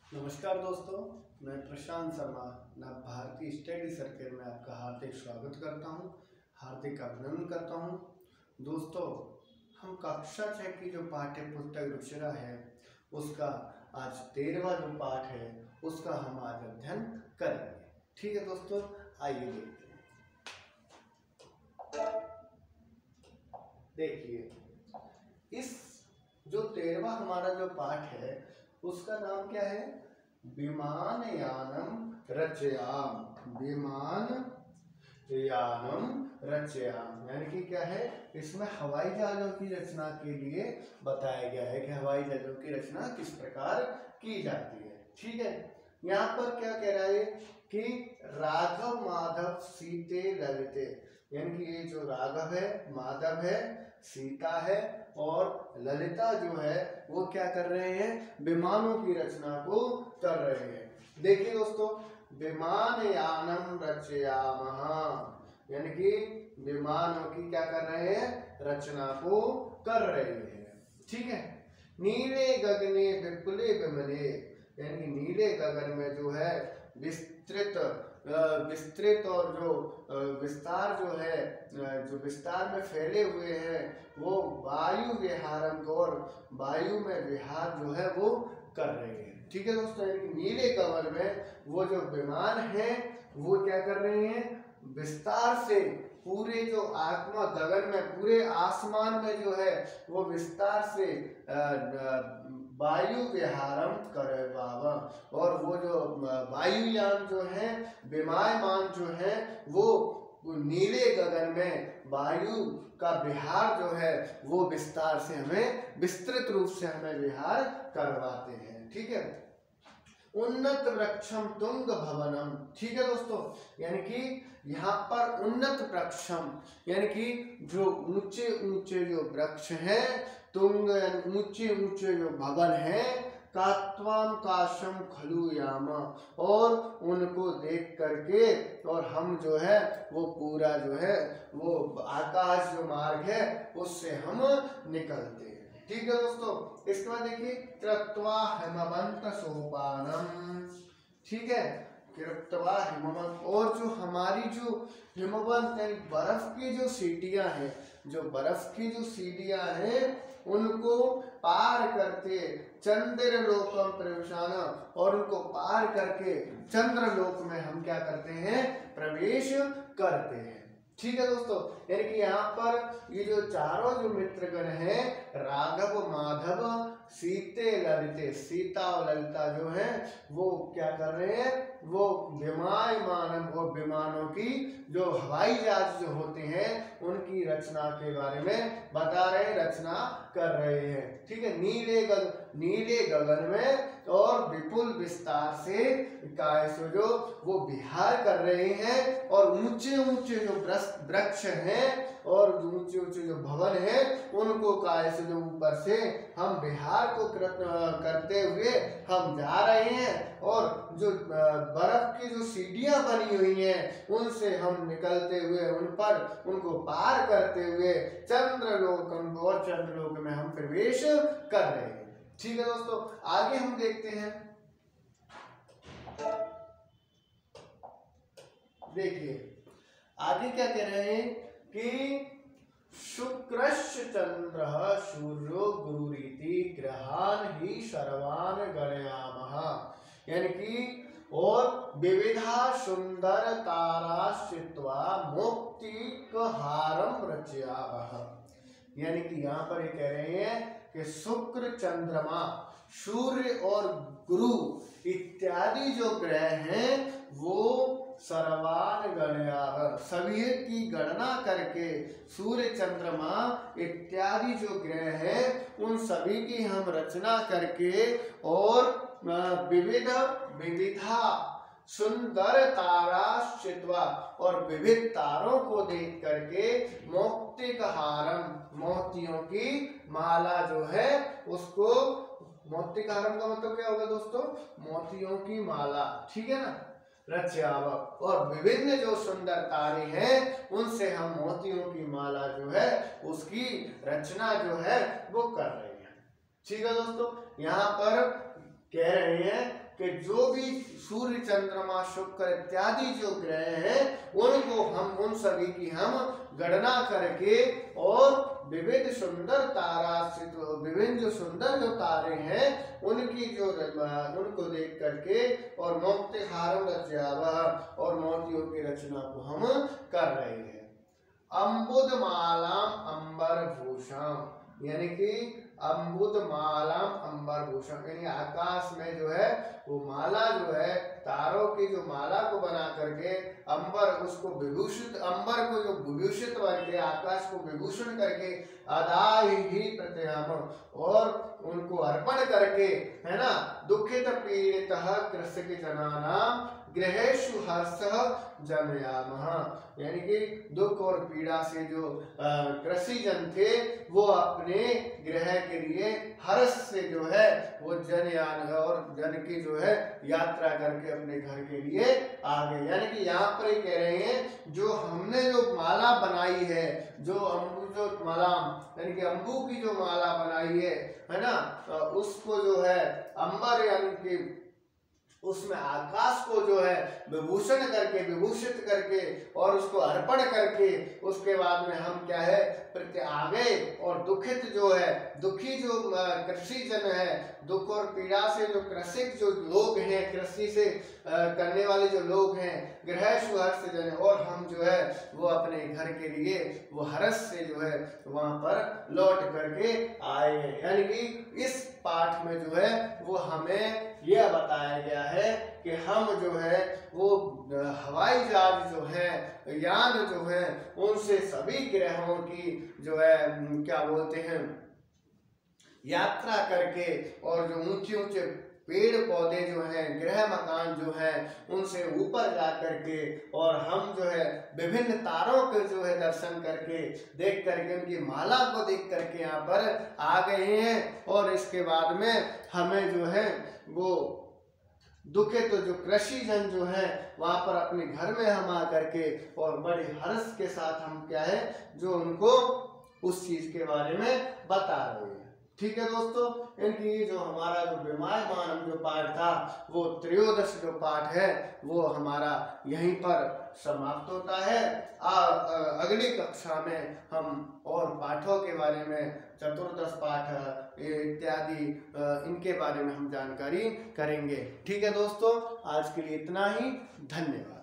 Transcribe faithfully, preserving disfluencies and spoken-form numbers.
नमस्कार दोस्तों, मैं प्रशांत शर्मा नव भारती स्टडी सर्कल में आपका हार्दिक स्वागत करता हूं, हार्दिक अभिनंदन करता हूं। दोस्तों, हम कक्षा छः की जो पाठ्य पुस्तक रुचिरा है उसका आज तेरहवां जो पाठ है उसका हम आज अध्ययन करेंगे। ठीक है दोस्तों, आइए देखते हैं। देखिए, इस जो तेरहवां हमारा जो पाठ है उसका नाम क्या है? विमानयानम रचयाम। विमान यानम रचयाम यानी कि क्या है, इसमें हवाई जहाजों की रचना के लिए बताया गया है कि हवाई जहाजों की रचना किस प्रकार की जाती है। ठीक है, यहाँ पर क्या कह रहा है कि राघव माधव सीते ललिते, यानी कि ये जो राघव है, माधव है, सीता है और ललिता जो है वो क्या कर रहे हैं? विमानों की रचना को कर रहे हैं। देखिए दोस्तों, विमानयानम रचयामः यानी कि विमानों की क्या कर रहे हैं? रचना को कर रहे हैं। ठीक है, नीले गगने विपुले विमले यानी कि नीले गगन में जो है विस्तृत विस्तृत और जो विस्तार जो है, जो विस्तार में फैले हुए हैं वो वायु विहारम और वायु में विहार जो है वो कर रहे हैं। ठीक है दोस्तों, नीले गगन में वो जो विमान है वो क्या कर रहे हैं? विस्तार से पूरे जो आत्मा गगन में पूरे आसमान में जो है वो विस्तार से वायु विहारम करे बाबा, और वो जो वायुयान जो है, विमानमान जो है वो नीले गगन में वायु का विहार जो है वो विस्तार से हमें विस्तृत रूप से हमें विहार करवाते हैं। ठीक है, उन्नत वृक्षम तुंग भवनम। ठीक है दोस्तों, यानी कि यहाँ पर उन्नत वृक्षम यानी कि जो ऊंचे ऊंचे जो वृक्ष हैं, तुंग ऊंचे ऊंचे जो भवन हैं, कात्वाम काशम खलु यामा, और उनको देख करके और हम जो है वो पूरा जो है वो आकाश जो मार्ग है उससे हम निकलते हैं। ठीक है दोस्तों, इसके बाद देखिए कृत्वा हिमवंत सोपानम। ठीक है, कृत्वा हिमवंत, और जो हमारी जो हिमवंत यानी बर्फ की जो सीढ़ियां हैं, जो बर्फ की जो सीढ़ियां हैं उनको पार करके चंद्रलोकम प्रवेशाना, और उनको पार करके चंद्रलोक में हम क्या करते हैं? प्रवेश करते हैं। ठीक है दोस्तों, यानी कि यहाँ पर ये जो चारों जो मित्रगण हैं, राघव माधव सीते ललिते, सीता और ललिता जो है वो क्या कर रहे हैं? वो विमानयान और विमानों की जो हवाई जहाज जो होते हैं उनकी रचना के बारे में बता रहे हैं, रचना कर रहे हैं। ठीक है, नीले गगन नीले गगन में और विपुल विस्तार से कैसे जो वो विहार कर रहे हैं, और ऊंचे ऊंचे जो वृक्ष हैं और ऊंचे ऊंचे जो भवन हैं उनको कैसे जो ऊपर से हम विहार को करते हुए हम जा रहे हैं, और जो बर्फ की जो सीढ़ियां बनी हुई हैं उनसे हम निकलते हुए उन पर उनको पार करते हुए चंद्रलोक और चंद्रलोक में हम प्रवेश कर रहे हैं। ठीक है दोस्तों, आगे हम देखते हैं। देखिए आगे क्या कह रहे हैं कि शुक्रश्च चंद्र सूर्यो गुरुरीति ग्रहान ही सर्वान गणयामः, यानी कि और विविधा सुंदर ताराश्चित्वा मोक्तिकहारम रचयामः, यानी कि यहाँ पर ये कह रहे हैं कि शुक्र, चंद्रमा, सूर्य और गुरु इत्यादि जो ग्रह हैं वो सर्वान गणयामः, सभी की गणना करके सूर्य, चंद्रमा इत्यादि जो ग्रह हैं उन सभी की हम रचना करके और विविध विविधा सुंदर ताराश्चित्वा और विविध तारों को देख करके मोक्तिकहारम मोतियों की माला जो है उसको, मोक्तिकहारम का मतलब क्या होगा दोस्तों? मोतियों की माला। ठीक है ना, रचयामः, और विभिन्न जो सुंदर तारे हैं उनसे हम मोतियों की माला जो है उसकी रचना जो है वो कर रहे हैं। ठीक है दोस्तों, यहाँ पर कह रहे हैं कि कि जो भी सूर्य चंद्रमा शुक्र इत्यादि जो ग्रह हैं उनको हम उन सभी की हम गणना करके और विविध सुंदर तारा विभिन्न जो सुंदर जो तारे हैं उनकी जो उनको देख करके और मोक्तिहारम रचयावः और मोतियों की रचना को हम कर रहे हैं। अम्बुदमालाम अंबर भूषाम यानी कि अम्बुदमालाम अंबर भूषण यानी आकाश में जो है वो माला जो है तारों की जो माला को बना करके अंबर उसको विभूषित अंबर को जो विभूषित करके आकाश को विभूषण करके अदाहि ही प्रत्याम और उनको अर्पण करके है ना दुखित पीड़ितः कृषक जनानाम गृहेषु हर्षः जनयामः यानी कि दुख और पीड़ा से जो कृषि जन थे वो अपने गृह के लिए हर्ष से जो है वो जनयान और जन की जो है यात्रा करके अपने घर के लिए आ गए। यानी कि यहाँ पर ही कह रहे हैं जो हमने जो माला बनाई है जो अम्बु जो माला यानी कि अम्बु की जो माला बनाई है है ना उसको जो है अंबर यानी कि उसमें आकाश को जो है विभूषण करके विभूषित करके और उसको अर्पण करके उसके बाद में हम क्या है प्रति आगे और दुखित जो है दुखी जो कृषि जन है दुख और पीड़ा से जो कृषिक जो लोग हैं कृषि से करने वाले जो लोग हैं गृहेषु हर्ष जन और हम जो है वो अपने घर के लिए वो हर्ष से जो है वहां पर लौट करके आए हैं। यानी कि इस पाठ में जो है वो हमें यह बताया गया है कि हम जो है वो हवाई जहाज जो है यान जो है उनसे सभी ग्रहों की जो है क्या बोलते हैं यात्रा करके और जो ऊंचे ऊंचे पेड़ पौधे जो हैं गृह मकान जो है उनसे ऊपर जा करके और हम जो है विभिन्न तारों के जो है दर्शन करके देख करके उनकी माला को देख करके यहाँ पर आ गए हैं। और इसके बाद में हमें जो है वो दुखे तो जो कृषि जन जो है वहां पर अपने घर में हम आ करके और बड़े हर्ष के साथ हम क्या है जो उनको उस चीज के बारे में बता रहे हैं। ठीक है दोस्तों, इनकी जो हमारा जो विमायमान जो पाठ था वो त्रयोदश जो पाठ है वो हमारा यहीं पर समाप्त होता है। आ, आ, अगली कक्षा में हम और पाठों के बारे में चतुर्दश पाठ इत्यादि इनके बारे में हम जानकारी करेंगे। ठीक है दोस्तों, आज के लिए इतना ही, धन्यवाद।